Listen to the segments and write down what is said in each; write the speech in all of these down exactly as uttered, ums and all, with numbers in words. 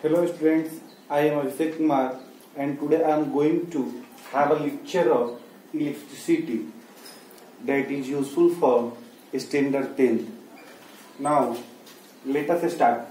Hello students, I am Abhishek Kumar and today I am going to have a lecture of electricity that is useful for standard tenth. Now let us start.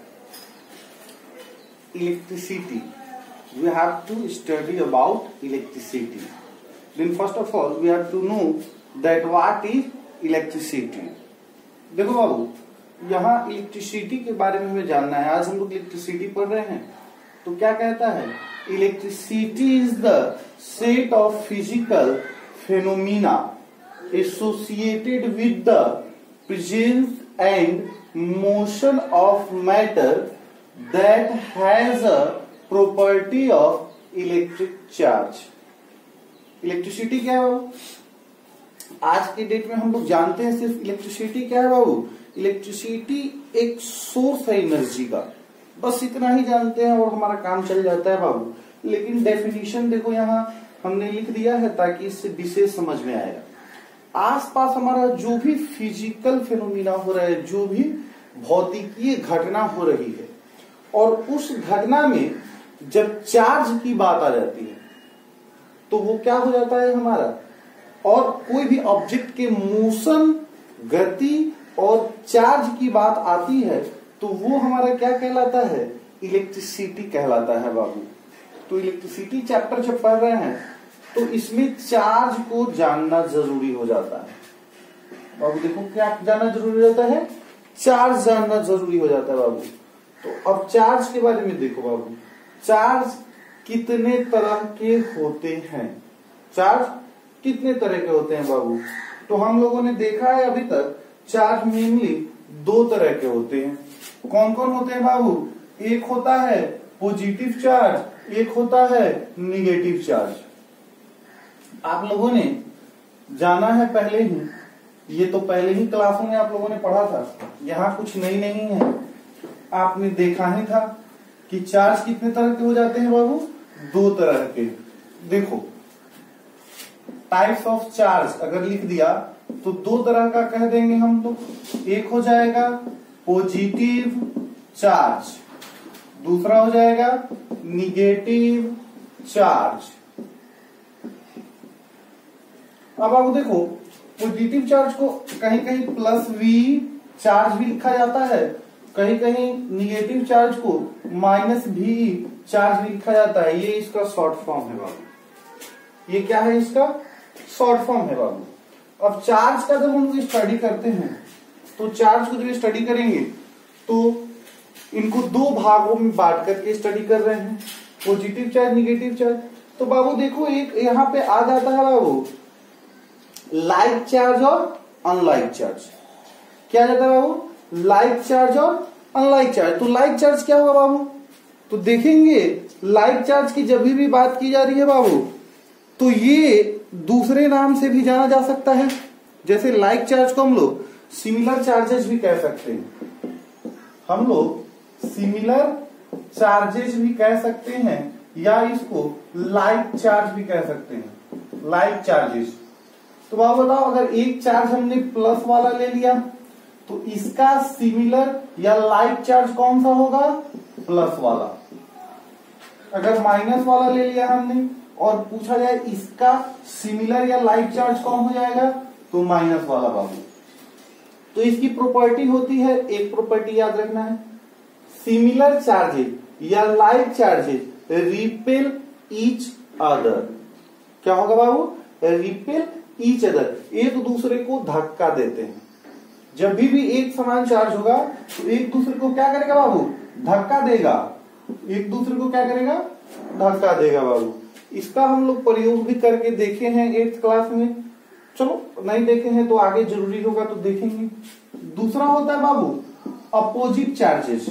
Electricity. We have to study about electricity. Then first of all we have to know that what is electricity. देखो बाबू, यहाँ electricity के बारे में हमें जानना है। आज हम लोग इलेक्ट्रिसिटी पढ़ रहे हैं तो क्या कहता है, electricity is the set of physical phenomena associated with the presence and motion of matter that has a property of electric charge. Electricity क्या है बाबू? आज के डेट में हम लोग जानते हैं सिर्फ इलेक्ट्रिसिटी क्या है बाबू। इलेक्ट्रिसिटी एक सोर्स है एनर्जी का, बस इतना ही जानते हैं और हमारा काम चल जाता है बाबू। लेकिन डेफिनेशन देखो यहाँ हमने लिख दिया है ताकि इससे विशेष समझ में आएगा। आसपास हमारा जो भी फिजिकल फेनोमिना हो रहा है, जो भी भौतिकीय घटना हो रही है, और उस घटना में जब चार्ज की बात आ जाती है तो वो क्या हो जाता है हमारा, और कोई भी ऑब्जेक्ट के मोशन, गति और चार्ज की बात आती है तो वो हमारा क्या कहलाता है, इलेक्ट्रिसिटी कहलाता है बाबू। तो इलेक्ट्रिसिटी चैप्टर जब पढ़ रहे हैं तो इसमें चार्ज को जानना जरूरी हो जाता है बाबू। देखो क्या जानना जरूरी हो जाता है, चार्ज जानना जरूरी हो जाता है बाबू। तो अब चार्ज के बारे में देखो बाबू, चार्ज कितने तरह के होते हैं, चार्ज कितने तरह के होते हैं बाबू। तो हम लोगों ने देखा है अभी तक चार्ज मेनली दो तरह के होते हैं। कौन कौन होते हैं बाबू? एक होता है पॉजिटिव चार्ज, एक होता है निगेटिव चार्ज। आप लोगों ने जाना है पहले ही, ये तो पहले ही क्लासों में आप लोगों ने पढ़ा था, यहाँ कुछ नई नहीं है। आपने देखा ही था कि चार्ज कितने तरह के हो जाते हैं बाबू, दो तरह के। देखो टाइप्स ऑफ चार्ज अगर लिख दिया तो दो तरह का कह देंगे हम लोग। एक हो जाएगा पॉजिटिव चार्ज, दूसरा हो जाएगा निगेटिव चार्ज। अब आप देखो पॉजिटिव चार्ज को कहीं कहीं प्लस वी चार्ज भी लिखा जाता है, कहीं कहीं निगेटिव चार्ज को माइनस भी चार्ज भी लिखा जाता है। ये इसका शॉर्ट फॉर्म है बाबू, ये क्या है, इसका शॉर्ट फॉर्म है बाबू। अब चार्ज का जब हम लोग स्टडी करते हैं तो चार्ज को जब स्टडी करेंगे तो इनको दो भागों में बांट करके स्टडी कर रहे हैं, पॉजिटिव चार्ज, निगेटिव चार्ज। तो बाबू देखो एक यहाँ पे आ जाता है बाबू लाइक चार्ज और अनलाइक चार्ज। क्या जाता है बाबू, लाइक चार्ज और अनलाइक चार्ज। तो लाइक चार्ज क्या होगा बाबू, तो देखेंगे लाइक चार्ज की जब भी बात की जा रही है बाबू तो ये दूसरे नाम से भी जाना जा सकता है। जैसे लाइक चार्ज को हम लोग सिमिलर चार्जेस भी कह सकते हैं, हम लोग सिमिलर चार्जेस भी कह सकते हैं, या इसको लाइक चार्ज भी कह सकते हैं, लाइक चार्जेस। तो बाबू बताओ अगर एक चार्ज हमने प्लस वाला ले लिया तो इसका सिमिलर या लाइक चार्ज कौन सा होगा, प्लस वाला। अगर माइनस वाला ले लिया हमने और पूछा जाए इसका सिमिलर या लाइक चार्ज कौन हो जाएगा, तो माइनस वाला बाबू। तो इसकी प्रॉपर्टी होती है, एक प्रॉपर्टी याद रखना है, सिमिलर चार्जेस या like charges repel each other. क्या होगा बाबू, रिपेल ईच अदर, एक दूसरे को धक्का देते हैं। जब भी भी एक समान चार्ज होगा तो एक दूसरे को क्या करेगा बाबू, धक्का देगा, एक दूसरे को क्या करेगा, धक्का देगा बाबू। इसका हम लोग प्रयोग भी करके देखे हैं एट्थ क्लास में, चलो नहीं देखे हैं तो आगे जरूरी होगा तो देखेंगे। दूसरा होता है बाबू अपोजिट चार्जेस।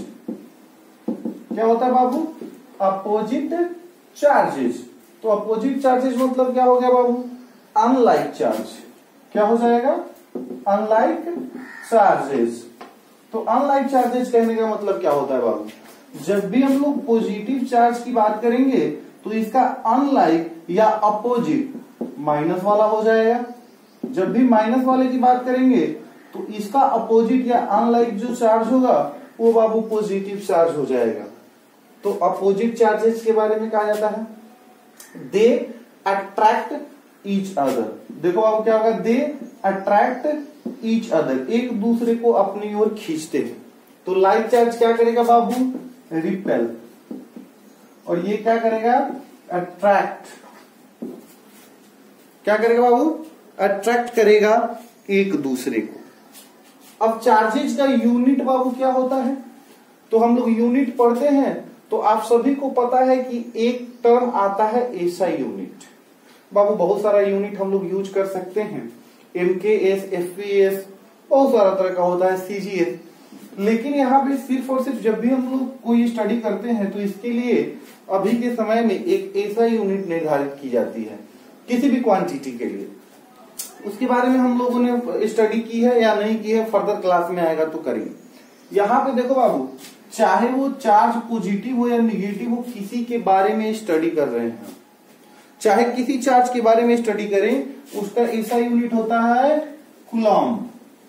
क्या होता है बाबू, अपोजिट चार्जेस। तो अपोजिट चार्जेस मतलब क्या हो गया बाबू, अनलाइक चार्ज। क्या हो जाएगा, अनलाइक चार्जेस। तो अनलाइक चार्जेस कहने का मतलब क्या होता है बाबू, जब भी हम लोग पॉजिटिव चार्ज की बात करेंगे तो इसका अनलाइक या अपोजिट माइनस वाला हो जाएगा। जब भी माइनस वाले की बात करेंगे तो इसका अपोजिट या अनलाइक जो चार्ज होगा वो बाबू पॉजिटिव चार्ज हो जाएगा। तो अपोजिट चार्जेस के बारे में कहा जाता है दे अट्रैक्ट ईच अदर। देखो अब क्या होगा, दे अट्रैक्ट ईच अदर, एक दूसरे को अपनी ओर खींचते हैं। तो लाइक चार्ज क्या करेगा बाबू, रिपेल, और ये क्या करेगा, अट्रैक्ट। क्या करेगा बाबू, अट्रैक्ट करेगा एक दूसरे को। अब चार्जेज का यूनिट बाबू क्या होता है, तो हम लोग यूनिट पढ़ते हैं तो आप सभी को पता है कि एक टर्म आता है एसआई यूनिट। बाबू बहुत सारा यूनिट हम लोग यूज कर सकते हैं, एमकेएस, एफपीएस, बहुत सारा तरह का होता है, सीजीएस। लेकिन यहाँ पे सिर्फ और सिर्फ जब भी हम लोग कोई स्टडी करते हैं तो इसके लिए अभी के समय में एक ऐसा यूनिट निर्धारित की जाती है किसी भी क्वांटिटी के लिए। उसके बारे में हम लोगों ने स्टडी की है या नहीं की है, फर्दर क्लास में आएगा तो करेंगे। यहाँ पे देखो बाबू, चाहे वो चार्ज पॉजिटिव हो या निगेटिव हो, किसी के बारे में स्टडी कर रहे हैं, चाहे किसी चार्ज के बारे में स्टडी करें, उसका ऐसा यूनिट होता है कूलम्ब।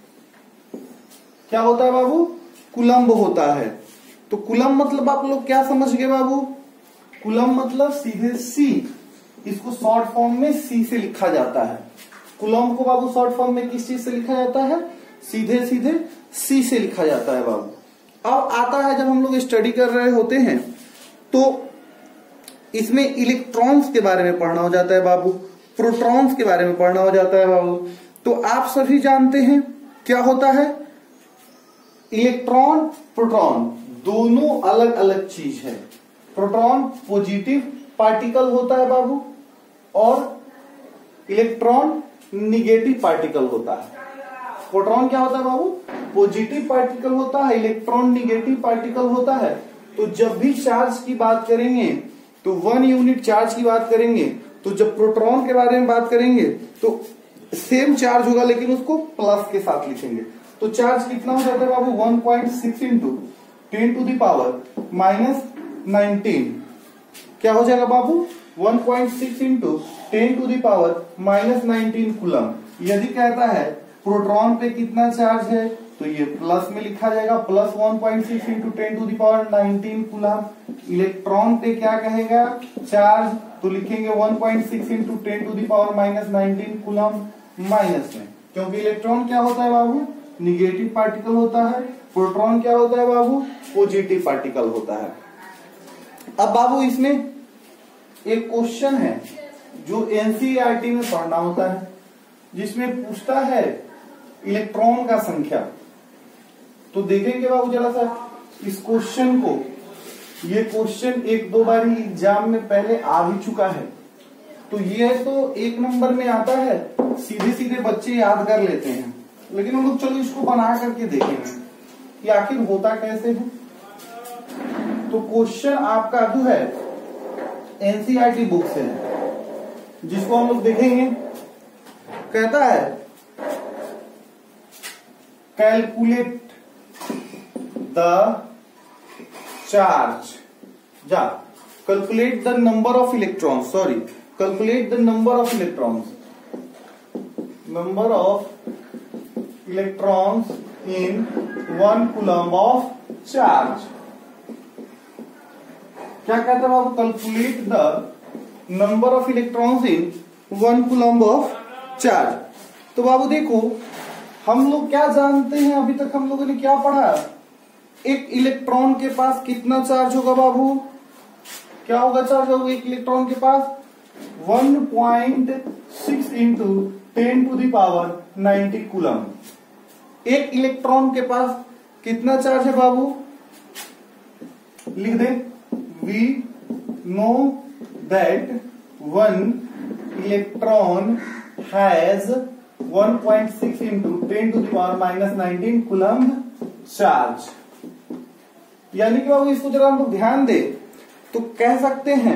क्या होता है बाबू, कूलम्ब होता है। तो कूलम्ब मतलब आप लोग क्या समझ गए बाबू, कूलम्ब मतलब सीधे सी, इसको शॉर्ट फॉर्म में सी से लिखा जाता है। कूलम्ब को बाबू शॉर्ट फॉर्म में किस चीज से लिखा जाता है, सीधे सीधे सी से लिखा जाता है बाबू। अब आता है जब हम लोग स्टडी कर रहे होते हैं तो इसमें इलेक्ट्रॉन्स के बारे में पढ़ना हो जाता है बाबू, प्रोटॉन्स के बारे में पढ़ना हो जाता है बाबू। तो आप सभी जानते हैं क्या होता है, इलेक्ट्रॉन प्रोटॉन दोनों अलग अलग चीज है। प्रोटॉन पॉजिटिव पार्टिकल होता है बाबू और इलेक्ट्रॉन निगेटिव पार्टिकल होता है। प्रोटॉन क्या होता है बाबू, पॉजिटिव पार्टिकल होता है, इलेक्ट्रॉन निगेटिव पार्टिकल होता है। तो जब भी चार्ज की बात करेंगे तो वन यूनिट चार्ज की बात करेंगे, तो जब प्रोटॉन के बारे में बात करेंगे तो सेम चार्ज होगा लेकिन उसको प्लस के साथ लिखेंगे। तो चार्ज कितना हो जाता है बाबू, one point six into ten to the power minus nineteen. क्या हो जाएगा बाबू, one point six into ten to the power minus nineteen coulomb. यदि कहता है प्रोटॉन पे कितना चार्ज है तो ये प्लस में लिखा जाएगा, plus one point six into ten to the power nineteen coulomb. Electron पे क्या कहेगा चार्ज, तो लिखेंगे one point six into ten to the power minus nineteen coulomb minus में, क्योंकि इलेक्ट्रॉन क्या होता है बाबू, निगेटिव पार्टिकल होता है, प्रोटॉन क्या होता है बाबू, पॉजिटिव पार्टिकल होता है। अब बाबू इसमें एक क्वेश्चन है जो एनसीईआरटी में पढ़ना होता है, जिसमें पूछता है इलेक्ट्रॉन का संख्या। तो देखेंगे बाबू जरा सा इस क्वेश्चन को, ये क्वेश्चन एक दो बार एग्जाम में पहले आ भी चुका है। तो ये तो एक नंबर में आता है, सीधे सीधे बच्चे याद कर लेते हैं, लेकिन हम लोग चलो इसको बना करके देखेंगे कि आखिर होता कैसे है। तो क्वेश्चन आपका जो है एनसीईआरटी बुक से है, जिसको हम लोग देखेंगे। कहता है कैलकुलेट द चार्ज, जा calculate the number of electrons, sorry calculate the number of electrons, number of electrons in one coulomb of charge. क्या कहता है बाबू, calculate the number of electrons in one coulomb of charge. तो बाबू देखो हम लोग क्या जानते हैं, अभी तक हम लोगों ने क्या पढ़ा, एक इलेक्ट्रॉन के पास कितना चार्ज होगा बाबू, क्या होगा चार्ज होगा एक इलेक्ट्रॉन के पास, one point six into ten to the power ninety coulomb. एक इलेक्ट्रॉन के पास कितना चार्ज है बाबू, लिख दे, we know that one electron has one point six into ten to the power minus nineteen coulomb charge. यानी कि बाबू इसको जरा हम लोग ध्यान दे तो कह सकते हैं,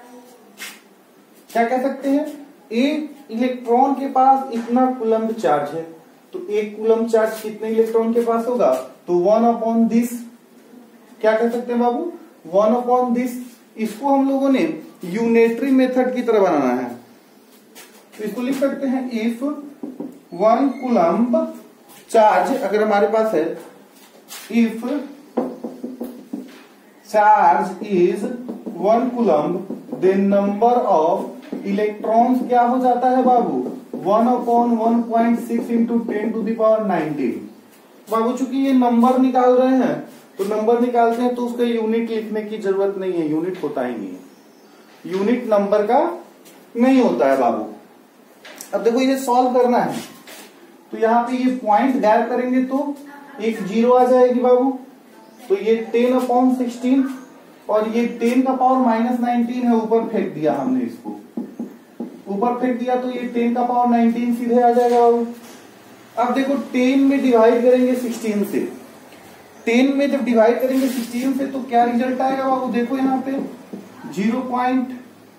क्या कह सकते हैं, एक इलेक्ट्रॉन के पास इतना कूलम्ब चार्ज है, तो एक कूलम्ब चार्ज कितने इलेक्ट्रॉन के पास होगा, तो वन अपॉन दिस, क्या कह सकते हैं बाबू, वन अपॉन दिस। इसको हम लोगों ने यूनिटरी मेथड की तरह बनाना है, तो इसको लिख सकते हैं इफ वन कूलम्ब चार्ज अगर हमारे पास है, if charge is one coulomb, then number of electrons क्या हो जाता है बाबू, one upon one point six into ten to the power nineteen. बाबू चूंकि ये नंबर निकाल रहे हैं तो नंबर निकालते हैं तो उसका यूनिट लिखने की जरूरत नहीं है, यूनिट होता ही नहीं है, यूनिट नंबर का नहीं होता है बाबू। अब देखो ये सॉल्व करना है तो यहाँ पे ये पॉइंट गायब करेंगे तो एक जीरो आ जाएगी बाबू, तो ये टेन अपॉन सिक्सटीन और ये टेन का पावर माइनस नाइनटीन है, ऊपर फेंक दिया हमने, इसको ऊपर फेंक दिया तो ये टेन का पावर नाइनटीन सीधे आ जाएगा बाबू। अब देखो टेन में डिवाइड करेंगे सिक्सटीन से, टेन में जब डिवाइड करेंगे सिक्सटीन से तो क्या रिजल्ट आएगा बाबू, देखो यहाँ पे जीरो पॉइंट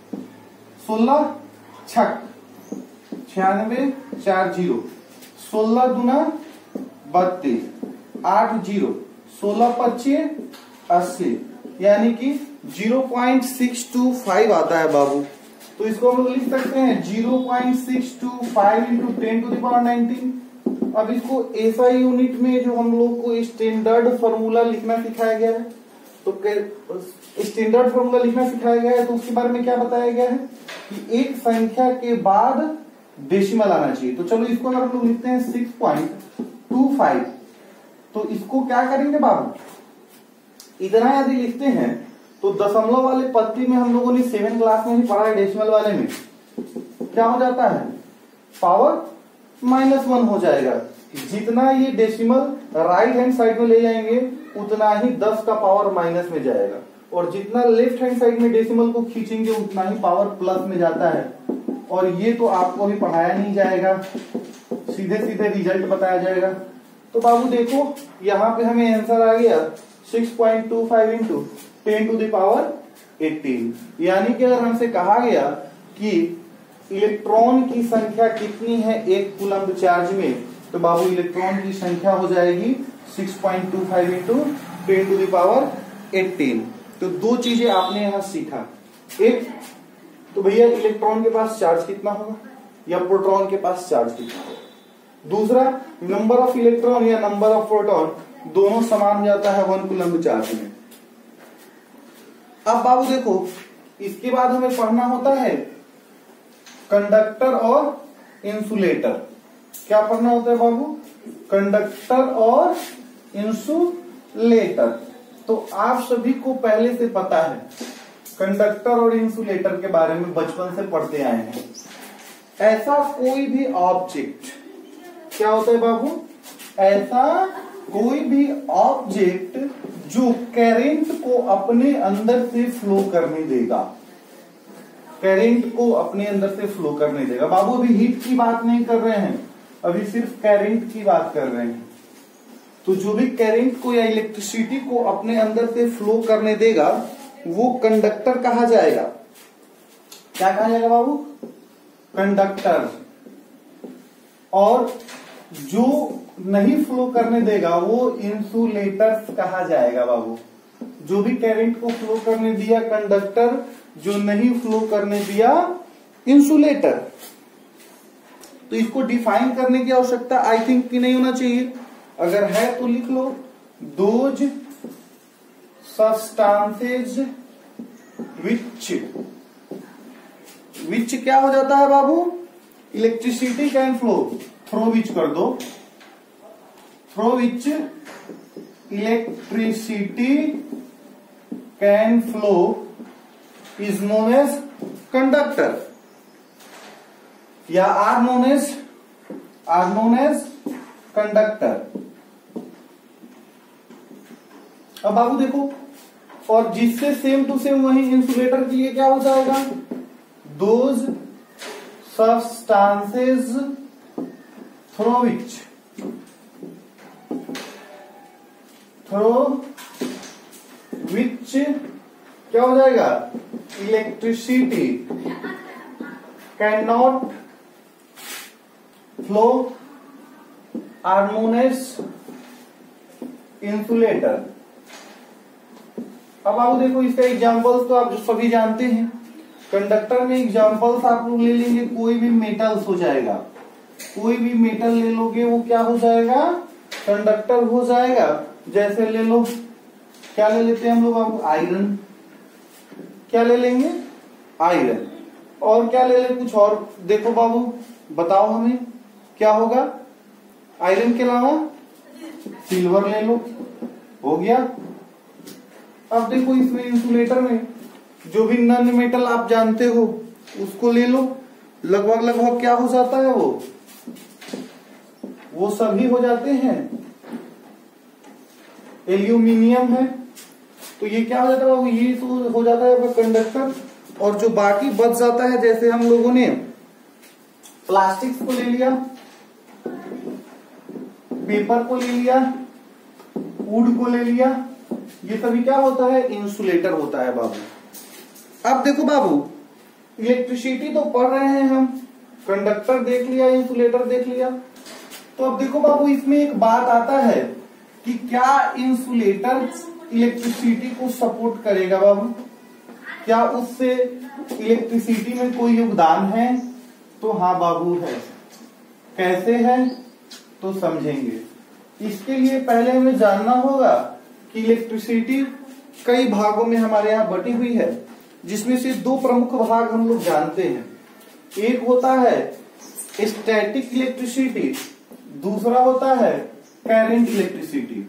सोलह छक छियानवे चार जीरो, सोलह दुना बत्तीस, आठ जीरो, सोलह पच्चीस अस्सी, यानी कि zero point six two five आता है बाबू। तो इसको हम लोग लिख सकते हैं zero point six two five into ten to the power nineteen. अब इसको एसआई यूनिट में जो हम लोग को स्टैंडर्ड फॉर्मूला लिखना सिखाया गया है, तो स्टैंडर्ड फॉर्मूला लिखना सिखाया गया है तो उसके बारे में क्या बताया गया है कि एक संख्या के बाद डेसिमल आना चाहिए। तो चलो इसको अगर हम लोग लिखते हैं सिक्स पॉइंट टू फाइव, तो इसको क्या करेंगे बाबू, इतना यदि लिखते हैं तो दशमलव वाले पत्ती में हम लोगों ने सेवन क्लास में ही पढ़ा है, डेसिमल वाले में क्या हो जाता है, पावर माइनस वन हो जाएगा। जितना ये डेसिमल राइट हैंड साइड में ले जाएंगे उतना ही दस का पावर माइनस में जाएगा, और जितना लेफ्ट हैंड साइड में डेसिमल को खींचेंगे उतना ही पावर प्लस में जाता है। और ये तो आपको भी पढ़ाया नहीं जाएगा, सीधे सीधे रिजल्ट बताया जाएगा। तो बाबू देखो यहाँ पे हमें आंसर आ गया six point two five into ten to the power eighteen, यानी कि अगर हमसे कहा गया कि इलेक्ट्रॉन की संख्या कितनी है एक कूलम्ब चार्ज में, तो बाबू इलेक्ट्रॉन की संख्या हो जाएगी six point two five into ten to the power eighteen. तो दो चीजें आपने यहां सीखा, एक तो भैया इलेक्ट्रॉन के पास चार्ज कितना होगा या प्रोटॉन के पास चार्ज कितना होगा, दूसरा नंबर ऑफ इलेक्ट्रॉन या नंबर ऑफ प्रोटॉन दोनों समान जाता है वन कूलम्ब चार्ज में। अब बाबू देखो इसके बाद हमें पढ़ना होता है कंडक्टर और इंसुलेटर। क्या पढ़ना होता है बाबू, कंडक्टर और इंसुलेटर। तो आप सभी को पहले से पता है कंडक्टर और इंसुलेटर के बारे में, बचपन से पढ़ते आए हैं। ऐसा कोई भी ऑब्जेक्ट, क्या होता है बाबू, ऐसा कोई भी ऑब्जेक्ट जो करंट को अपने अंदर से फ्लो करने देगा, करंट को अपने अंदर से फ्लो करने देगा। बाबू अभी हीट की बात नहीं कर रहे हैं, अभी सिर्फ करंट की बात कर रहे हैं। तो जो भी करंट को या इलेक्ट्रिसिटी को अपने अंदर से फ्लो करने देगा वो कंडक्टर कहा जाएगा। क्या कहा जाएगा बाबू, कंडक्टर। और जो नहीं फ्लो करने देगा वो इंसुलेटर कहा जाएगा बाबू। जो भी करंट को फ्लो करने दिया कंडक्टर, जो नहीं फ्लो करने दिया इंसुलेटर। तो इसको डिफाइन करने की आवश्यकता आई थिंक कि नहीं होना चाहिए, अगर है तो लिख लो, दोज सब्सटेंसेज विच विच क्या हो जाता है बाबू, electricity can flow, through which कर दो, through which electricity can flow is known as conductor, या are known as are known as conductor. अब बाबू देखो, और जिससे सेम टू सेम वही इंसुलेटर के लिए क्या हो जाएगा, those substances through which through which क्या हो जाएगा, electricity can not flow are known as insulator. अब आप देखो इसका एग्जांपल्स तो आप सभी जानते हैं। कंडक्टर में एग्जांपल्स आप लोग ले लेंगे, कोई भी मेटल्स हो जाएगा, कोई भी मेटल ले लोगे वो क्या हो जाएगा, कंडक्टर हो जाएगा। जैसे ले लो क्या ले लेते हैं हम लोग बाबू? आयरन। क्या ले लेंगे? आयरन। और क्या ले ले? कुछ और देखो बाबू, बताओ हमें क्या होगा? आयरन के अलावा सिल्वर ले लो, हो गया। अब देखो इसमें इंसुलेटर में जो भी नॉन मेटल आप जानते हो उसको ले लो, लगभग लगभग क्या हो जाता है वो वो सभी हो जाते हैं। एल्यूमिनियम है तो ये क्या हो जाता है बाबू? ये तो हो जाता है कंडक्टर। और जो बाकी बच जाता है, जैसे हम लोगों ने प्लास्टिक को ले लिया, पेपर को ले लिया, वुड को ले लिया, ये सभी क्या होता है? इंसुलेटर होता है बाबू। अब देखो बाबू, इलेक्ट्रिसिटी तो पढ़ रहे हैं हम, कंडक्टर देख लिया, इंसुलेटर देख लिया, तो अब देखो बाबू इसमें एक बात आता है कि क्या इंसुलेटर इलेक्ट्रिसिटी को सपोर्ट करेगा बाबू? क्या उससे इलेक्ट्रिसिटी में कोई योगदान है? तो हाँ बाबू है। कैसे है तो समझेंगे। इसके लिए पहले हमें जानना होगा कि इलेक्ट्रिसिटी कई भागों में हमारे यहाँ बटी हुई है, जिसमें से दो प्रमुख भाग हम लोग जानते हैं। एक होता है स्टैटिक इलेक्ट्रिसिटी, दूसरा होता है करंट इलेक्ट्रिसिटी।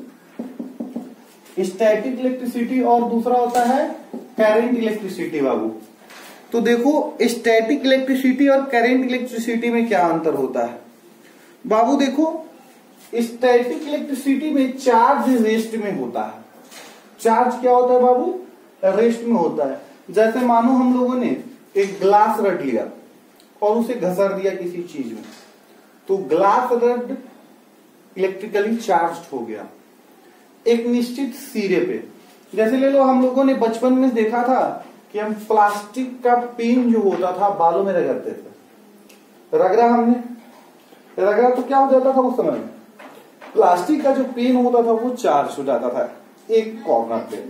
स्टैटिक इलेक्ट्रिसिटी और दूसरा होता है करंट इलेक्ट्रिसिटी बाबू। तो देखो स्टैटिक इलेक्ट्रिसिटी और करंट इलेक्ट्रिसिटी में क्या अंतर होता है बाबू? देखो स्टैटिक इलेक्ट्रिसिटी में चार्ज रेस्ट में होता है। चार्ज क्या होता है बाबू? रेस्ट में होता है। जैसे मानो हम लोगों ने एक ग्लास रख लिया और उसे घसर दिया किसी चीज में, तो ग्लास रड इलेक्ट्रिकली चार्ज हो गया एक निश्चित सिरे पे। जैसे ले लो, हम लोगों ने बचपन में देखा था कि हम प्लास्टिक का पेन जो होता था बालों में रगड़ते थे। रगड़ा हमने, रगड़ा तो क्या हो जाता था उस समय? प्लास्टिक का जो पेन होता था वो चार्ज हो जाता था एक कॉर्नर पे।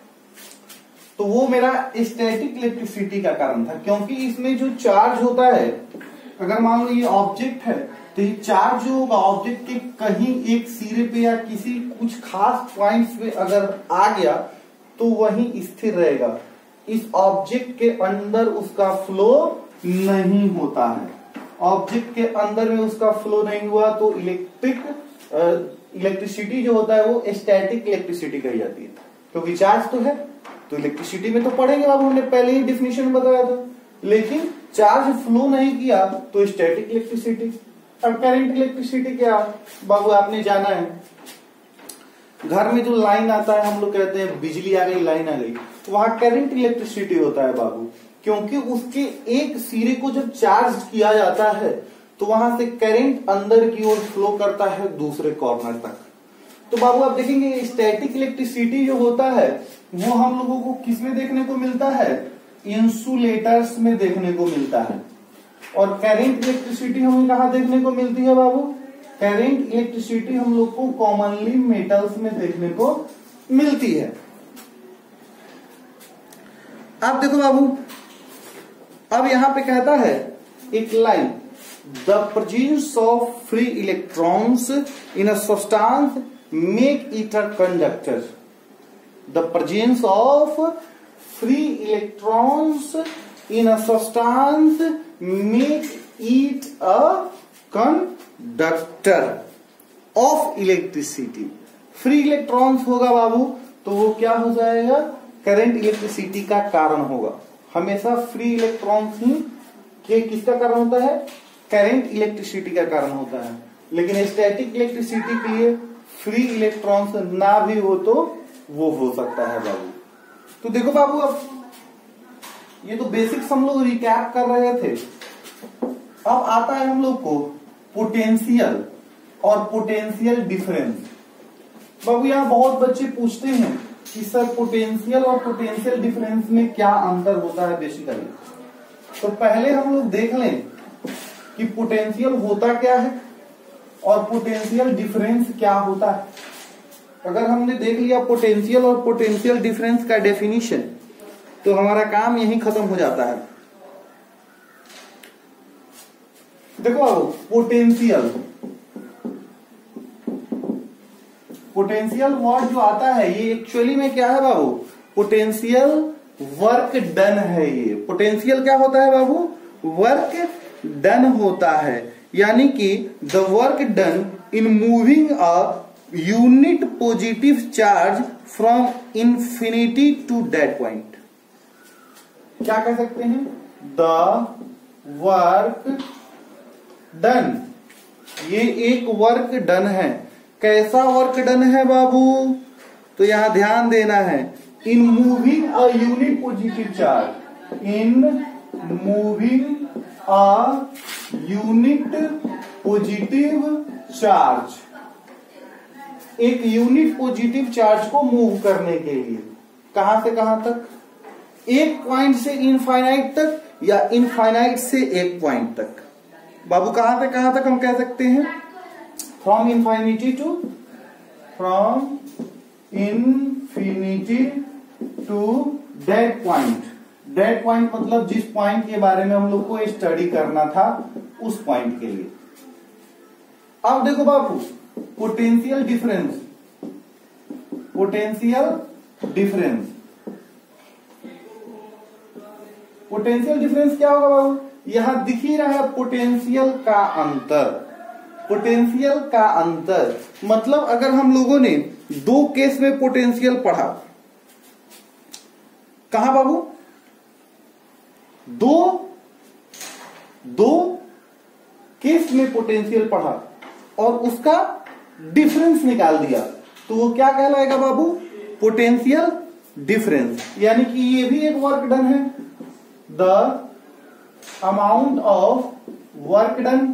तो वो मेरा स्टैटिक इलेक्ट्रिसिटी का कारण था, क्योंकि इसमें जो चार्ज होता है, अगर मान लो ये ऑब्जेक्ट है तो ये चार्ज जो होगा ऑब्जेक्ट के कहीं एक सिरे पे या किसी कुछ खास पॉइंट्स पे अगर आ गया तो वहीं स्थिर रहेगा। इस ऑब्जेक्ट के अंदर उसका फ्लो नहीं होता है। ऑब्जेक्ट के अंदर में उसका फ्लो नहीं हुआ तो इलेक्ट्रिक इलेक्ट्रिसिटी जो होता है वो स्टैटिक इलेक्ट्रिसिटी कही जाती है, क्योंकि चार्ज तो है। तो इलेक्ट्रिसिटी में तो पढ़ेंगे बाबू, हमने पहले ही डिफिनेशन बताया था। लेकिन चार्ज फ्लो नहीं किया तो स्टैटिक इलेक्ट्रिसिटी। अब करंट इलेक्ट्रिसिटी क्या बाबू? आपने जाना है, घर में जो लाइन आता है हम लोग कहते हैं बिजली आ गई, लाइन आ गई, तो वहां करंट इलेक्ट्रिसिटी होता है बाबू, क्योंकि उसके एक सिरे को जब चार्ज किया जाता है तो वहां से करंट अंदर की ओर फ्लो करता है दूसरे कॉर्नर तक। तो बाबू आप देखेंगे स्टैटिक इलेक्ट्रिसिटी जो होता है वो हम लोगों को किसमें देखने को मिलता है? इंसुलेटर्स में देखने को मिलता है। और करंट इलेक्ट्रिसिटी हमें कहा देखने को मिलती है बाबू? करंट इलेक्ट्रिसिटी हम लोग को कॉमनली मेटल्स में देखने को मिलती है। अब देखो बाबू, अब यहां पे कहता है एक line, the presence of free electrons in a substance make it a conductor. The presence of free electrons in a substance make it a conductor of electricity. Free electrons होगा बाबू तो वो क्या हो जाएगा? करंट इलेक्ट्रिसिटी का कारण होगा। हमेशा फ्री इलेक्ट्रॉन्स ही के किसका कारण होता है? करंट इलेक्ट्रिसिटी का कारण होता है। लेकिन स्टैटिक इलेक्ट्रिसिटी के लिए फ्री इलेक्ट्रॉन्स ना भी हो तो वो हो सकता है बाबू। तो देखो बाबू, अब ये तो बेसिक्स हम लोग रिकैप कर रहे थे। अब आता है हम लोग को पोटेंशियल और पोटेंशियल डिफरेंस। बाबू यहाँ बहुत बच्चे पूछते हैं कि सर पोटेंशियल और पोटेंशियल डिफरेंस में क्या अंतर होता है बेसिकली। तो पहले हम लोग देख लें कि पोटेंशियल होता क्या है और पोटेंशियल डिफरेंस क्या होता है। अगर हमने देख लिया पोटेंशियल और पोटेंशियल डिफरेंस का डेफिनेशन तो हमारा काम यहीं खत्म हो जाता है। देखो पोटेंशियल पोटेंशियल वर्ड जो आता है ये एक्चुअली में क्या है बाबू, पोटेंशियल वर्क डन है। ये पोटेंशियल क्या होता है बाबू, वर्क डन होता है, यानी कि the work done in moving a unit positive charge from infinity to that point. क्या कह सकते हैं, द वर्क डन, ये एक वर्क डन है। कैसा वर्क डन है बाबू, तो यहां ध्यान देना है, in moving a unit positive charge, in moving a unit positive charge, एक यूनिट पॉजिटिव चार्ज को मूव करने के लिए कहां से कहां तक, एक पॉइंट से इनफाइनाइट तक या इनफाइनाइट से एक पॉइंट तक। बाबू कहां से कहां तक हम कह सकते हैं, from infinity to, from infinity to that point. That point मतलब जिस पॉइंट के बारे में हम लोग को स्टडी करना था उस पॉइंट के लिए। अब देखो बाबू, potential difference, potential difference, potential difference क्या होगा बाबू, यहां दिख ही रहा है पोटेंशियल का अंतर। पोटेंशियल का अंतर मतलब अगर हम लोगों ने दो केस में पोटेंशियल पढ़ा, कहा बाबू, दो दो केस में पोटेंशियल पढ़ा और उसका डिफरेंस निकाल दिया, तो वो क्या कहलाएगा बाबू, पोटेंशियल डिफरेंस। यानी कि ये भी एक वर्क डन है, the amount of work done.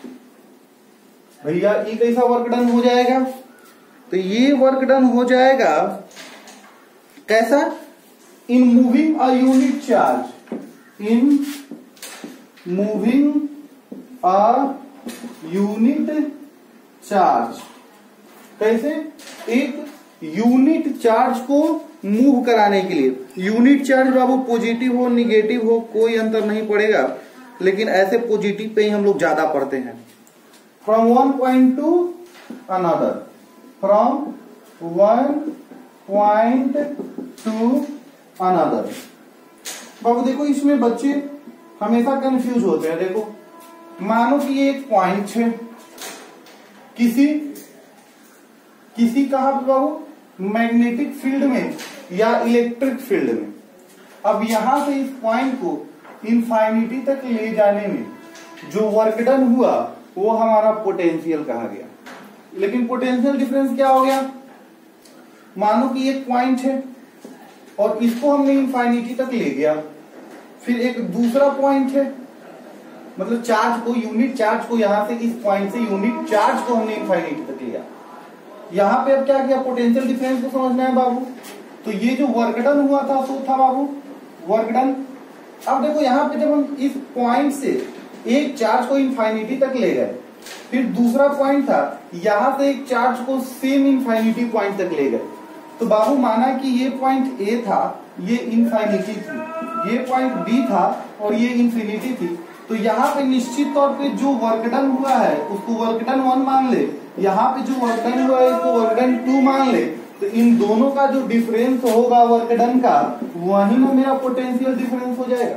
भैया ये कैसा वर्क डन हो जाएगा, तो ये वर्क डन हो जाएगा कैसा, in moving a unit charge, in moving a unit charge. कैसे, एक यूनिट चार्ज को मूव कराने के लिए। यूनिट चार्ज बाबू पॉजिटिव हो निगेटिव हो कोई अंतर नहीं पड़ेगा, लेकिन ऐसे पॉजिटिव पे ही हम लोग ज्यादा पढ़ते हैं। From one point to another, from one point to another. बाबू देखो इसमें बच्चे हमेशा कंफ्यूज होते हैं। देखो मानो कि ये एक पॉइंट है किसी किसी कहा बाबू, मैग्नेटिक फील्ड में या इलेक्ट्रिक फील्ड में। अब यहां से इस पॉइंट को इनफाइनिटी तक ले जाने में जो वर्क डन हुआ वो हमारा पोटेंशियल कहा गया। लेकिन पोटेंशियल डिफरेंस क्या हो गया, मानो कि एक पॉइंट है और इसको हमने इनफाइनिटी तक ले गया, फिर एक दूसरा पॉइंट है, मतलब चार्ज को, यूनिट चार्ज को यहां से इस पॉइंट से यूनिट चार्ज को हमने इनफाइनिटी तक लिया। यहां पे अब क्या किया, पोटेंशियल डिफरेंस को समझना है बाबू। तो ये जो वर्क डन हुआ था तो था बाबू वर्क डन। अब देखो यहाँ पे जब हम इस पॉइंट से एक चार्ज को इनफाइनिटी तक ले गए, फिर दूसरा पॉइंट था यहां से एक चार्ज को सेम इनफाइनिटी पॉइंट तक ले गए, तो बाबू माना कि ये पॉइंट ए था, ये इनफाइनिटी थी, ये पॉइंट बी था और ये इनफिनिटी थी। तो यहाँ पे निश्चित तौर पे जो वर्क डन हुआ है उसको वर्क डन वन मान ले, यहाँ पे जो वर्क डन हुआ है इसको वर्क डन टू मान ले, तो इन दोनों का जो डिफरेंस होगा वर्क डन का, वही ना मेरा पोटेंशियल डिफरेंस हो जाएगा।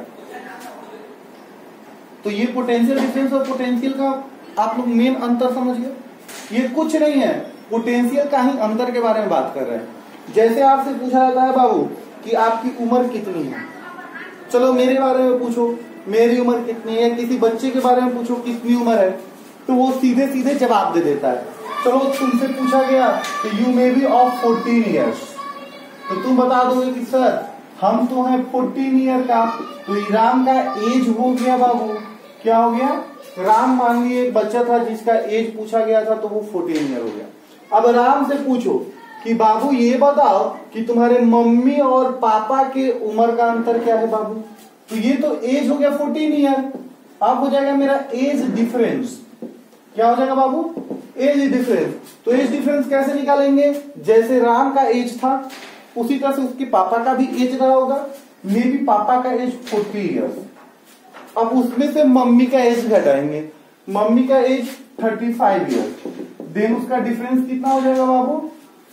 तो ये पोटेंशियल डिफरेंस और पोटेंशियल का आप लोग मेन अंतर समझिए। ये कुछ नहीं है, पोटेंशियल का ही अंतर के बारे में बात कर रहे हैं। जैसे आपसे पूछा जाता है बाबू कि आपकी उम्र कितनी है, चलो मेरे बारे में पूछो मेरी उम्र कितनी है, किसी बच्चे के बारे में पूछो कितनी उम्र है, तो वो सीधे सीधे जवाब दे देता है। चलो तुमसे पूछा गया तो you may be of fourteen years, तो तुम बता दोगे कि सर हम तो हैं फोर्टीन ईयर का, तो राम का एज हो गया बाबू, क्या हो गया, राम मान लीजिए एक बच्चा था जिसका एज पूछा गया था तो वो फोर्टीन ईयर हो गया। अब राम से पूछो कि बाबू ये बताओ कि तुम्हारे मम्मी और पापा के उम्र का अंतर क्या है बाबू, तो ये तो एज हो गया फोर्टीन ईयर। अब हो जाएगा मेरा एज डिफरेंस, क्या हो जाएगा बाबू, एज डिफरेंस। तो एज डिफरेंस कैसे निकालेंगे, जैसे राम का एज था उसी तरह से उसके पापा का भी एज रहा होगा, मे बी पापा का एज फोर्टी ईयर्स। अब उसमें से मम्मी का एज घटाएंगे, मम्मी का age thirty five years, then उसका डिफरेंस कितना हो जाएगा बाबू,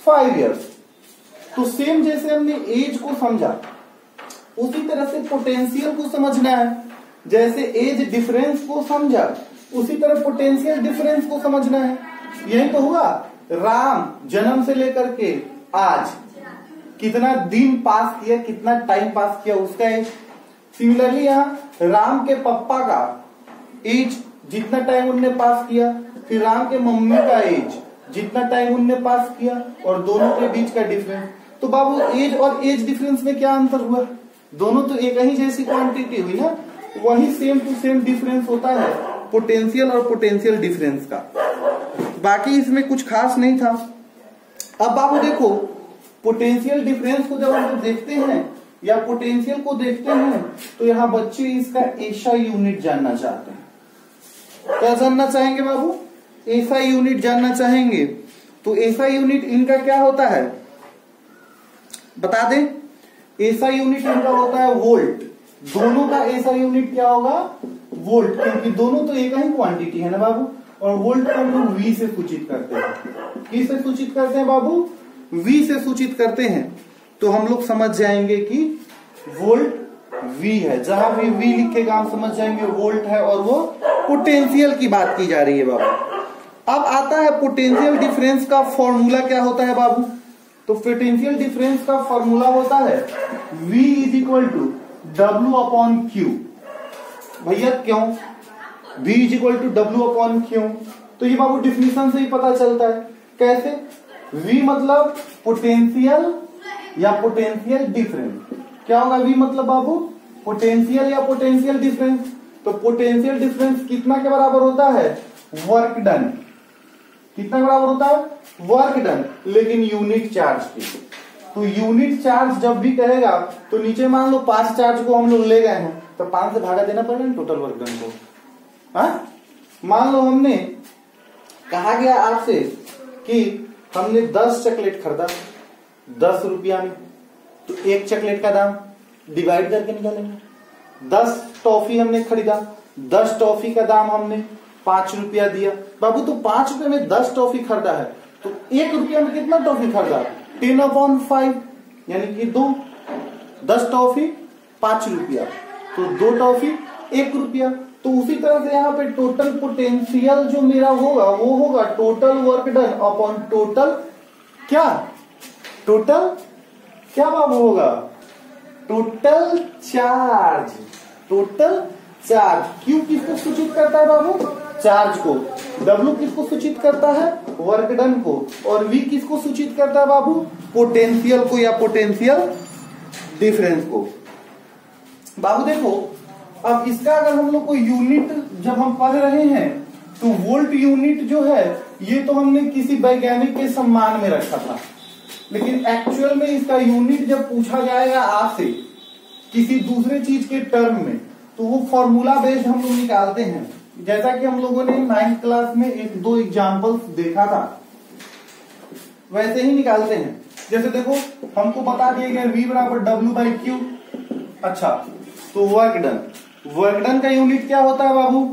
फाइव इयर्स। तो सेम जैसे हमने एज को समझा उसी तरह से पोटेंशियल को समझना है। जैसे एज डिफरेंस को समझा उसी तरह पोटेंशियल डिफरेंस को समझना है। यही तो हुआ, राम जन्म से लेकर के आज कितना दिन पास किया, कितना टाइम पास किया, उसका एज। सिमिलरली यहाँ राम के पापा का एज जितना टाइम उनने पास किया, फिर राम के मम्मी का एज जितना टाइम उनने पास किया, और दोनों के बीच का डिफरेंस। तो बाबू एज और एज डिफरेंस में क्या अंतर हुआ? दोनों तो एक ही जैसी क्वांटिटी हुई ना, वही सेम टू सेम डिफरेंस होता है पोटेंशियल और पोटेंशियल डिफरेंस का। बाकी इसमें कुछ खास नहीं था। अब बाबू देखो, पोटेंशियल डिफरेंस को जब हम देखते हैं या पोटेंशियल को देखते हैं तो यहाँ बच्चे इसका एसआई यूनिट जानना चाहते हैं। क्या जानना चाहेंगे बाबू? एसआई यूनिट जानना चाहेंगे। तो एसआई यूनिट इनका क्या होता है बता दें? एसआई यूनिट इनका होता है वोल्ट। दोनों का एसआई यूनिट क्या होगा? वोल्ट, क्योंकि दोनों तो एक ही क्वांटिटी है ना बाबू। और वोल्ट को हम लोग वी से सूचित करते हैं। किससे सूचित करते हैं बाबू? वी से सूचित करते हैं। तो हम लोग समझ जाएंगे कि वोल्ट वी है। जहां भी वी लिखेगा हम समझ जाएंगे वोल्ट है, और वो पोटेंशियल की बात की जा रही है बाबू। अब आता है पोटेंशियल डिफरेंस का फॉर्मूला क्या होता है बाबू? तो पोटेंशियल डिफरेंस का फॉर्मूला होता है V is equal to W upon Q. भैया क्यों V is equal to W upon Q? तो ये बाबू डिफिनेशन से ही पता चलता है। कैसे? V मतलब पोटेंशियल या पोटेंशियल डिफरेंस। क्या होगा V मतलब बाबू? पोटेंशियल या पोटेंशियल डिफरेंस। तो पोटेंशियल डिफरेंस कितना के बराबर होता है? Work done. कितना के बराबर होता है? वर्क डन, लेकिन यूनिट चार्ज की। तो यूनिट चार्ज जब भी कहेगा तो नीचे मान लो पांच चार्ज को हम लोग ले गए हैं तो पांच से भागा देना पड़ेगा टोटल वर्क डन को। हाँ, मान लो हमने कहा गया आपसे कि हमने दस चॉकलेट खरीदा दस रुपया में, तो एक चॉकलेट का दाम डिवाइड करके निकालेंगे। दस टॉफी हमने खरीदा, दस टॉफी का दाम हमने पांच रुपया दिया। बाबू तो पांच रुपए में दस टॉफी खरीदा है, तो एक रुपया में कितना टॉफी खरीदा? टेन अपॉन फाइव, यानी कि दो। दस टॉफी पांच रुपया, तो दो टॉफी एक रुपया। तो उसी तरह से यहाँ पे टोटल पोटेंशियल जो मेरा होगा वो होगा total work done upon total क्या? टोटल क्या बाबू होगा? Total charge. Total charge. Q किसको सूचित करता है बाबू? चार्ज को। डब्ल्यू किसको सूचित करता है? वर्क डन को। और वी किसको सूचित करता है बाबू? पोटेंशियल को या पोटेंशियल डिफरेंस को। बाबू देखो, अब इसका अगर हम लोग को यूनिट जब हम पढ़ रहे हैं तो वोल्ट यूनिट जो है ये तो हमने किसी वैज्ञानिक के सम्मान में रखा था, लेकिन एक्चुअल में इसका यूनिट जब पूछा जाएगा आपसे किसी दूसरे चीज के टर्म में तो वो फॉर्मूला बेस्ड हम लोग निकालते हैं। जैसा कि हम लोगों ने नाइन्थ क्लास में एक दो एग्जाम्पल्स देखा था वैसे ही निकालते हैं। जैसे देखो, हमको बता दिया गया V बराबर डब्ल्यू बाई क्यू। अच्छा, तो वर्क डन। वर्क डन का यूनिट क्या होता है बाबू?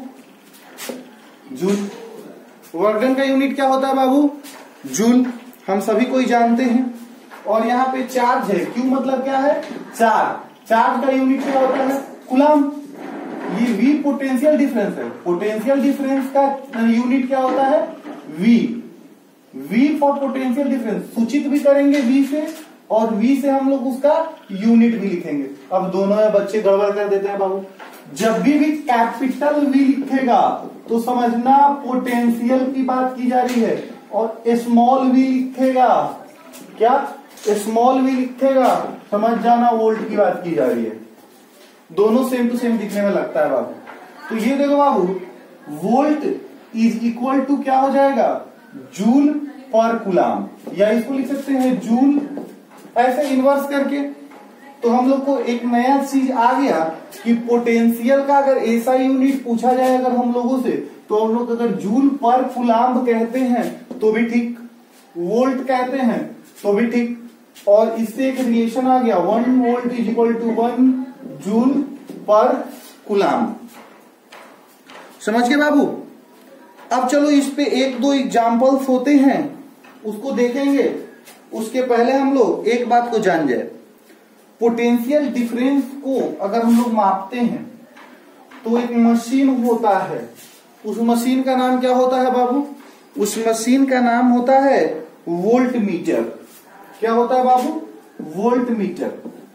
जूल। वर्क डन का यूनिट क्या होता है बाबू? जूल। हम सभी कोई जानते हैं। और यहाँ पे चार्ज है, क्यू मतलब क्या है? चार्ज। चार्ज का यूनिट क्या होता है? कूलम। ये V पोटेंशियल डिफरेंस है। पोटेंशियल डिफरेंस का यूनिट क्या होता है? V। V for potential difference सूचित भी करेंगे V से, और V से हम लोग उसका यूनिट भी लिखेंगे। अब दोनों में बच्चे गड़बड़ कर देते हैं बाबू। जब भी भी कैपिटल V लिखेगा तो समझना पोटेंशियल की बात की जा रही है, और स्मॉल v लिखेगा क्या? स्मॉल v लिखेगा समझ जाना वोल्ट की बात की जा रही है। दोनों सेम टू सेम दिखने में लगता है बाबू। तो ये देखो बाबू, वोल्ट इज इक्वल टू क्या हो जाएगा? जूल पर कूलम, या इसको लिख सकते हैं जूल ऐसे इन्वर्स करके। तो हम लोग को एक नया चीज आ गया कि पोटेंशियल का अगर ऐसा यूनिट पूछा जाए अगर हम लोगों से, तो हम लोग अगर जूल पर कूलम कहते हैं तो भी ठीक, वोल्ट कहते हैं तो भी ठीक। और इससे एक रिलेशन आ गया, one volt is equal to one joule per coulomb. समझ गए बाबू? अब चलो इस पे एक दो एग्जाम्पल्स होते हैं उसको देखेंगे। उसके पहले हम लोग एक बात को जान जाए, पोटेंशियल डिफरेंस को अगर हम लोग मापते हैं तो एक मशीन होता है, उस मशीन का नाम क्या होता है बाबू? उस मशीन का नाम होता है वोल्ट मीटर। क्या होता है बाबू? Volt metre.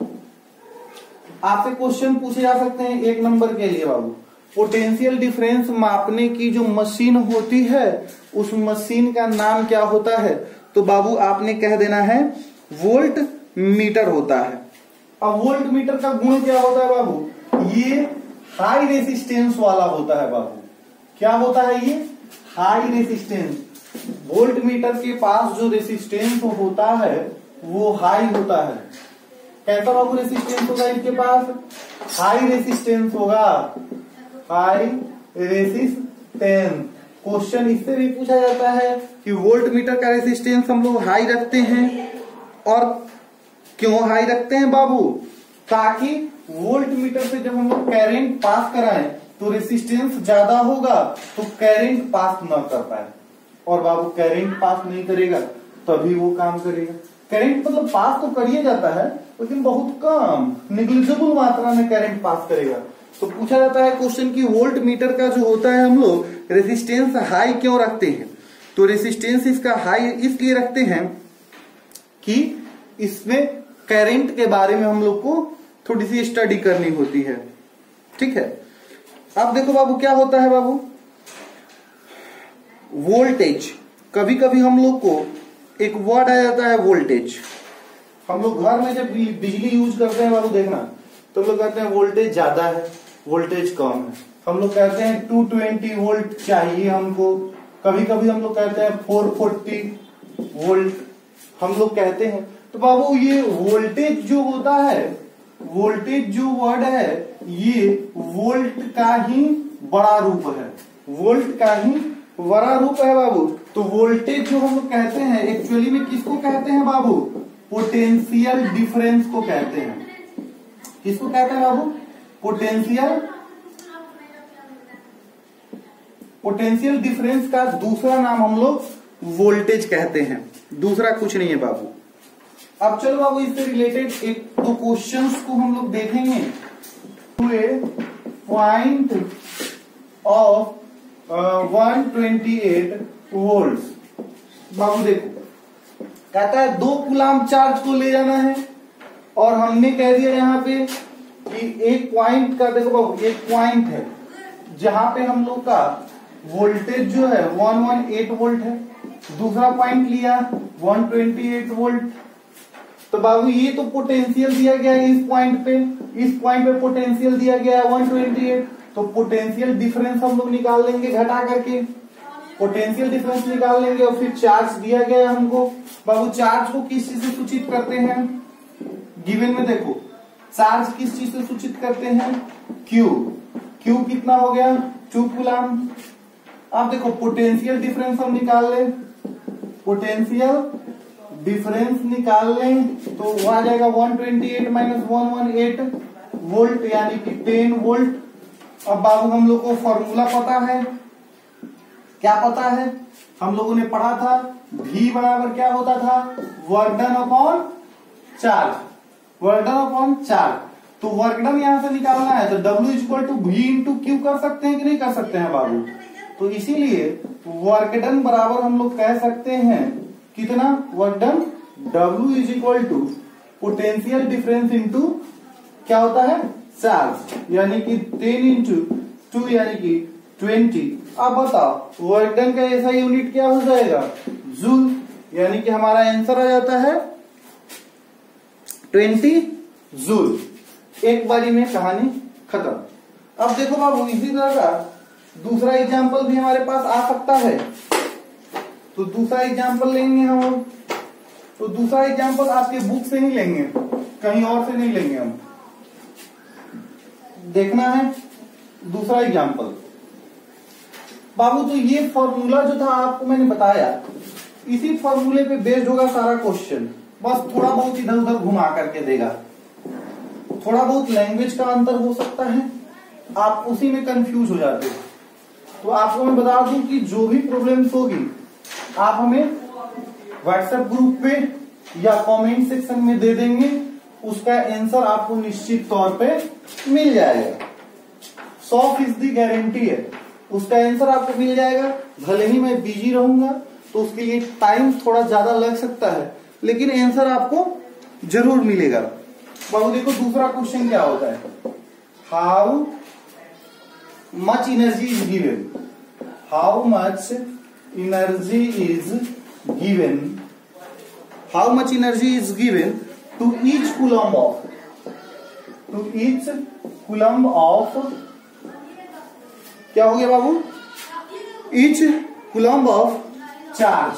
आपसे क्वेश्चन पूछे जा सकते हैं एक नंबर के लिए बाबू, पोटेंशियल डिफरेंस मापने की जो मशीन होती है उस मशीन का नाम क्या होता है? तो बाबू आपने कह देना है वोल्ट मीटर होता है। अब वोल्ट मीटर का गुण क्या होता है बाबू? ये हाई रेसिस्टेंस वाला होता है बाबू। क्या होता है ये? High resistance. वोल्ट मीटर के पास जो रेसिस्टेंस होता है वो हाई होता है। कैसा बाबू रेसिस्टेंस होगा इसके पास? हाई रेसिस्टेंस होगा, हाई रेसिस्टेंस। क्वेश्चन इससे भी पूछा जाता है कि वोल्ट मीटर का रेसिस्टेंस हम लोग हाई रखते हैं, और क्यों हाई रखते हैं बाबू? ताकि वोल्ट मीटर से जब हम लोग करंट पास कराएं तो रेसिस्टेंस ज्यादा होगा तो करंट पास न कर पाए, और बाबू करंट पास नहीं करेगा तभी वो काम करेगा। करंट मतलब पास तो करिए जाता है लेकिन बहुत कम, निग्लिजिबल मात्रा में करंट पास करेगा। तो पूछा जाता है क्वेश्चन की वोल्ट मीटर का जो होता है हम लोग रेसिस्टेंस हाई क्यों रखते हैं? तो रेसिस्टेंस इसका हाई इसलिए रखते हैं कि इसमें करंट के बारे में हम लोग को थोड़ी सी स्टडी करनी होती है। ठीक है, अब देखो बाबू क्या होता है बाबू, वोल्टेज। कभी कभी हम लोग को एक वर्ड आ जाता है वोल्टेज। हम लोग घर में जब बिजली यूज करते हैं बाबू देखना, तो हम लोग कहते हैं वोल्टेज ज्यादा है, वोल्टेज कम है। हम लोग कहते हैं टू ट्वेंटी वोल्ट चाहिए हमको, कभी कभी हम लोग कहते हैं फोर फोर्टी वोल्ट हम लोग कहते हैं। तो बाबू ये वोल्टेज जो होता है, वोल्टेज जो वर्ड है ये वोल्ट का ही बड़ा रूप है, वोल्ट का ही बड़ा रूप है बाबू। तो वोल्टेज जो हम लोग कहते हैं एक्चुअली में किसको कहते हैं बाबू? पोटेंशियल डिफरेंस को कहते हैं। किसको कहते हैं बाबू? पोटेंशियल पोटेंशियल डिफरेंस का दूसरा नाम हम लोग वोल्टेज कहते हैं, दूसरा कुछ नहीं है बाबू। अब चलो बाबू इससे रिलेटेड एक दो क्वेश्चंस को हम लोग देखेंगे। Point of one twenty eight volt. बाबू देखो कहता है दो कूलाम चार्ज को ले जाना है, और हमने कह दिया यहाँ पे कि एक पॉइंट का, देखो बाबू एक पॉइंट है जहां पे हम लोग का वोल्टेज जो है वन वन एट वोल्ट है, दूसरा पॉइंट लिया वन ट्वेंटी एट वोल्ट। तो बाबू ये तो पोटेंशियल दिया गया है इस पॉइंट पे, इस पॉइंट पे पोटेंशियल दिया गया है वन ट्वेंटी एट। तो पोटेंशियल डिफरेंस हम लोग निकाल लेंगे घटा करके, पोटेंशियल डिफरेंस निकाल लेंगे, और फिर चार्ज दिया गया है हमको। बाबू चार्ज को किस चीज से सूचित करते हैं? गिवन में देखो चार्ज किस चीज से सूचित करते हैं? क्यू। क्यू कितना हो गया? Two coulomb. अब देखो पोटेंशियल डिफरेंस हम निकाल लें, पोटेंशियल डिफरेंस निकाल लें तो वो आ जाएगा one twenty eight minus one one eight volt यानी कि टेन वोल्ट। अब बाबू हम लोग को फॉर्मूला पता है, क्या पता है? हम लोगों ने पढ़ा था V बराबर क्या होता था? Work done upon charge, work done upon charge. तो वर्क डन यहां से निकालना है तो W equal to V into Q कर सकते हैं कि नहीं कर सकते हैं बाबू? तो इसीलिए वर्क डन बराबर हम लोग कह सकते हैं कितना? Work done W is equal to potential difference into क्या होता है? चार्ज, यानी कि टेन इंटू टू यानी कि ट्वेंटी। अब बताओ वर्क डन का ऐसा यूनिट क्या हो जाएगा? जूल, यानी कि हमारा आंसर आ जाता है ट्वेंटी जूल। एक बारी में कहानी खत्म। अब देखो बाबू इसी तरह का दूसरा एग्जाम्पल भी हमारे पास आ सकता है, तो दूसरा एग्जाम्पल लेंगे हम। तो दूसरा एग्जाम्पल आपके बुक से ही लेंगे, कहीं और से नहीं लेंगे हम। देखना है दूसरा एग्जाम्पल बाबू। तो ये फॉर्मूला जो था आपको मैंने बताया, इसी फॉर्मूले पे बेस्ड होगा सारा क्वेश्चन, बस थोड़ा बहुत इधर उधर घुमा करके देगा, थोड़ा बहुत लैंग्वेज का अंतर हो सकता है, आप उसी में कंफ्यूज हो जाते हो। तो आपको मैं बता दूं कि जो भी प्रॉब्लम्स होगी आप हमें व्हाट्सएप ग्रुप पे या कमेंट सेक्शन में दे देंगे, उसका आंसर आपको निश्चित तौर पे मिल जाएगा। सौ फीसदी गारंटी है, उसका आंसर आपको मिल जाएगा। भले ही मैं बिजी रहूंगा तो उसके लिए टाइम थोड़ा ज्यादा लग सकता है, लेकिन आंसर आपको जरूर मिलेगा। बाबू देखो दूसरा क्वेश्चन क्या होता है, how much energy is given, how much energy is given, how much energy is given to each coulomb of, to each coulomb of, क्या हो गया बाबू, each coulomb of charge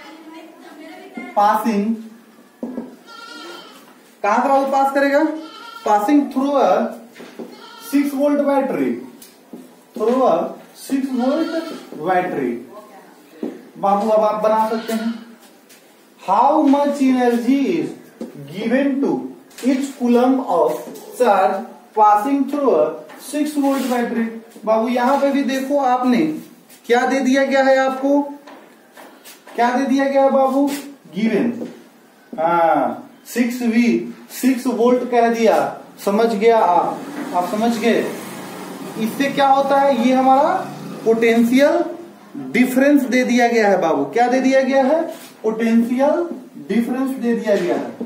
passing, कहां से बाबू पास करेगा, passing through a six volt battery, through a six volt battery. बाबू अब आप बना सकते हैं, how much energy is given to each coulomb of charge passing through a six volt battery. बाबू यहां पे भी देखो आपने क्या दे दिया गया है, आपको क्या दे दिया गया है बाबू, गिवन, हाँ सिक्स वी सिक्स वोल्ट कह दिया, समझ गया आप, आप समझ गए। इससे क्या होता है, ये हमारा पोटेंशियल डिफरेंस दे दिया गया है बाबू, क्या दे दिया गया है, पोटेंशियल डिफरेंस दे दिया गया है।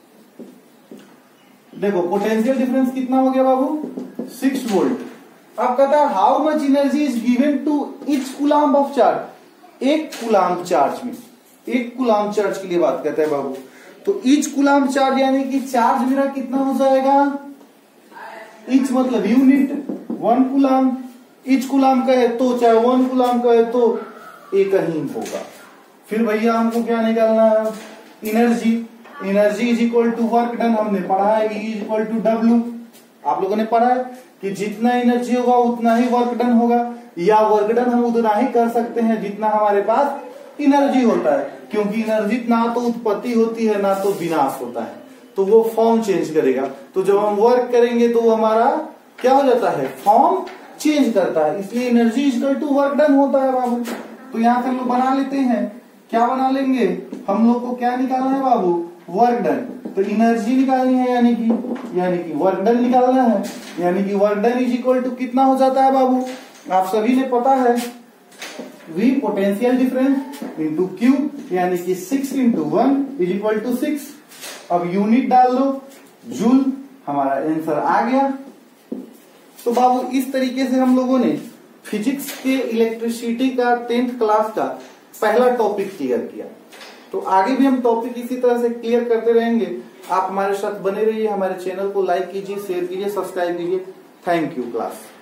देखो पोटेंशियल डिफरेंस कितना हो गया बाबू, सिक्स वोल्ट। अब कहता है how much energy is given to each coulomb of charge, एक कूलम चार्ज में, एक कूलम चार्ज के लिए बात करते हैं बाबू। तो ईच कूलम चार्ज यानी कि चार्ज मेरा कितना हो जाएगा, ईच मतलब unit, one coulomb, each coulomb कहे तो चाहे वन कूलम कहे तो एक ही होगा। फिर भैया हमको क्या निकालना है, energy, energy is equal to work done, हमने पढ़ा है E is equal to W, आप लोगों ने पढ़ा है कि जितना एनर्जी होगा उतना ही वर्क डन होगा, या वर्क डन हम उतना ही कर सकते हैं जितना हमारे पास एनर्जी होता है, क्योंकि एनर्जी ना तो उत्पत्ति होती है ना तो विनाश होता है, तो वो फॉर्म चेंज करेगा। तो जब हम वर्क करेंगे तो हमारा क्या हो जाता है, फॉर्म चेंज करता है, इसलिए energy equal to work done होता है बाबू। तो यहाँ से हम लोग बना लेते हैं, क्या बना लेंगे, हम लोग को क्या निकालना है बाबू, वर्क डन। तो एनर्जी निकालनी है यानी कि यानी कि वर्क डन निकालना है, यानी कि work done is equal to कितना हो जाता है बाबू, आप सभी ने पता है, V potential difference into Q, यानी कि six into one is equal to six. अब यूनिट डाल दो, जूल, हमारा आंसर आ गया। तो बाबू इस तरीके से हम लोगों ने फिजिक्स के इलेक्ट्रिसिटी का टेंथ क्लास का पहला टॉपिक क्लियर किया। तो आगे भी हम टॉपिक इसी तरह से क्लियर करते रहेंगे। आप हमारे साथ बने रहिए, हमारे चैनल को लाइक कीजिए, शेयर कीजिए, सब्सक्राइब कीजिए। Thank you class.